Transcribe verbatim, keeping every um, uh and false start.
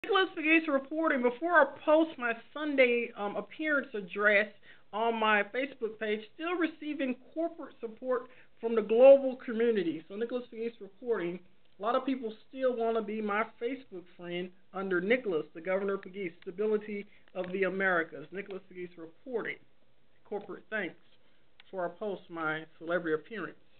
Nicholas Pegues reporting. Before I post my Sunday um, appearance address on my Facebook page, still receiving corporate support from the global community. So Nicholas Pegues reporting. A lot of people still want to be my Facebook friend under Nicholas, the Governor Pegues, Stability of the Americas. Nicholas Pegues reporting. Corporate thanks before I post my celebrity appearance.